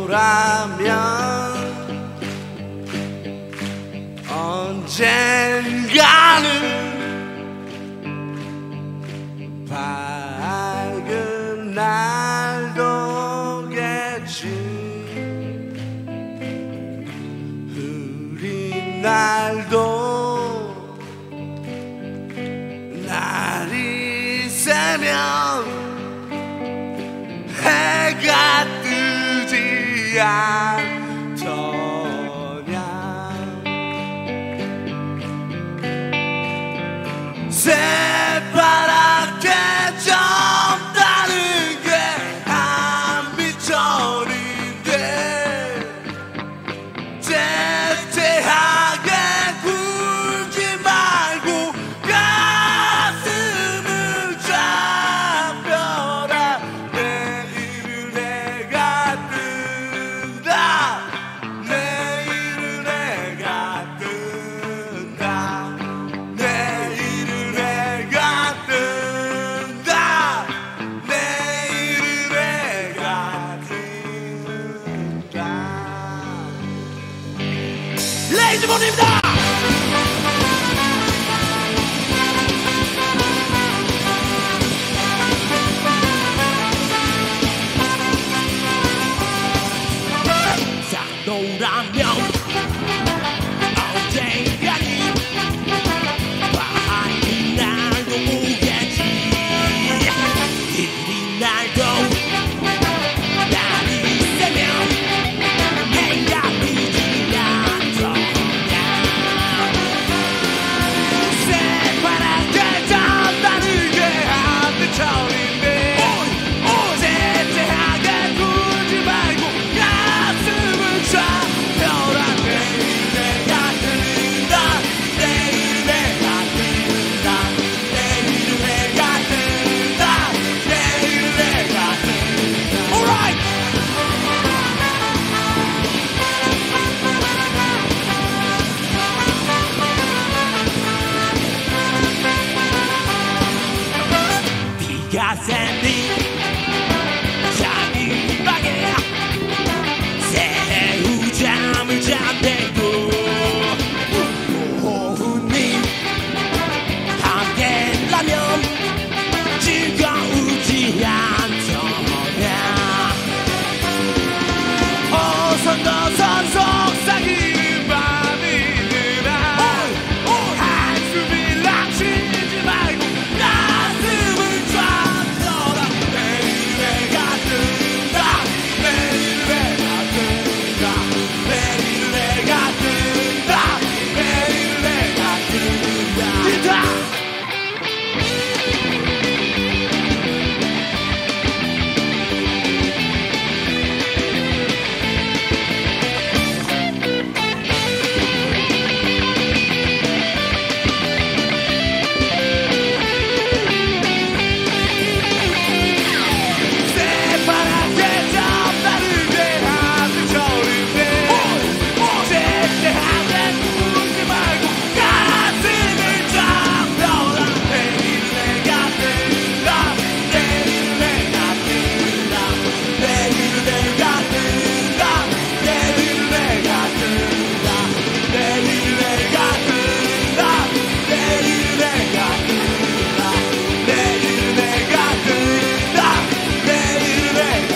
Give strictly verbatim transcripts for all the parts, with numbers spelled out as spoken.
너라면 언젠가는 밝은 날도 오겠지. 흐린 날도 날이 새면 해가 뜨지 않더냐. 새파랗게 젊다는 게 한빛천인데 째째하게 굴지 말고 가슴을 잡혀라. 내일은 해가 뜬다. 내일은 해가 뜬다. 내일은 해가 뜬다. 내일은 해가 뜬다. 레이즈본입니다. 너라면 언젠가는 밝은 날도 오겠지. 흐린 날도 날이 새면 해가 뜨지 않더냐. 새파랗게 잠다는 게 한빛천인데 째째하게 굴지 말고 가슴을 잡혀라. 내일 내가 뜬다. 내일 내가 뜬다. 내일 내가 뜬다. 내일 내가 뜬다. Alright! 비가 샌뒤 작은 방에 새우 잠을 잠들고 오후님 함께라면 즐거우지 않더냐. 어선더선 속삭이는 밤이 드나 한숨이 락치지 말고 가슴을 잡혀라. 내일 내가 뜬다. 내일 내가 뜬다. 내일 내가 뜬다. 내일 내가 뜬다. 뜬다. 새파랗게 잠다는 게 한빛천인데 째째하게 굴지 말고 가슴을 잡혀라. 내일 내가 뜬다. 내일 내가 뜬다. 내일 내가 뜬다. 내일 내가 뜬다. 내일 내가 뜬다. 내일 내가 뜬다. 내일 내가 뜬다. 내일 내가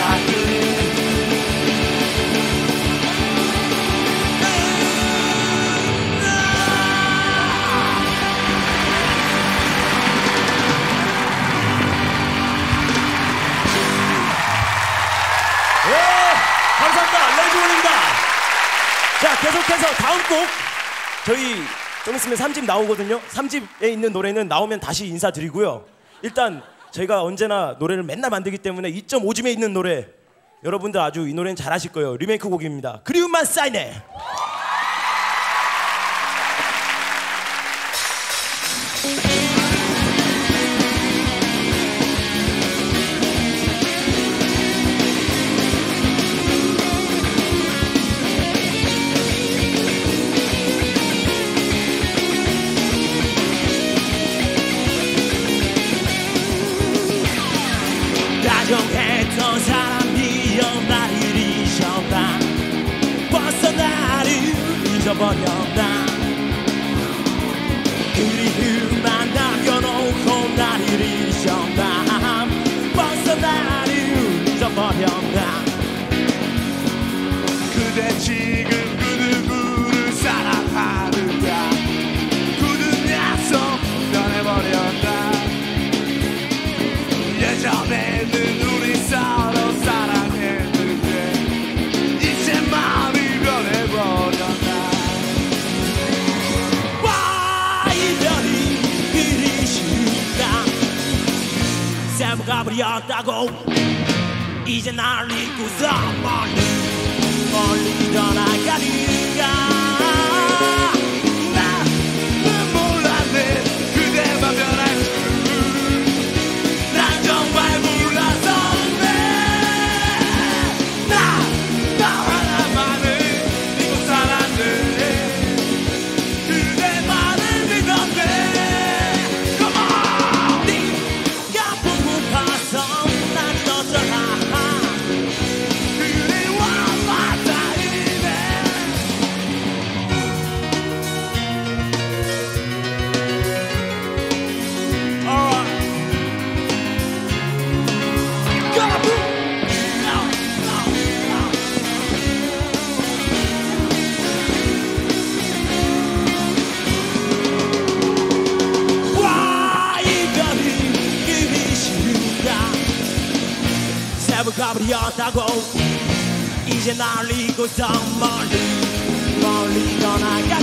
예, 감사합니다. 레이즈본입니다. 자, 계속해서 다음 곡 저희 좀 있으면 삼 집 나오거든요. 삼 집에 있는 노래는 나오면 다시 인사드리고요. 일단 저희가 언제나 노래를 맨날 만들기 때문에 이 점 오 집에 있는 노래 여러분들 아주 이 노래는 잘하실 거예요. 리메이크 곡입니다. 그리움만 쌓이네. 다정했던 사람이여 나를 잊어봐. 잊어버렸나 그리움만 남겨놓고 날 잃으셨나 벌써 나를 잊어버렸나 그대 지금 그 누구를 사랑하는가 굳은 약속 변해버렸다 예전에는 우리 서로 사랑했는데 이제 마음이 변해버렸다 와 이별이 그리 쉽다 세부가 버렸다고 이제 날 잊고서 멀리 멀리 떠나가는가 나는 몰랐네 그대만 변할 줄난 정말 몰랐었네 나, 나 하나만을 믿고 살았네 그대만을 믿었네 Come on 네가 보고 봐서 난 떠져라 그리워 맞아이네 와 이별이 그리 쉽다 세부가 버렸다고 이제 날 잊고서 멀리 멀리 떠나가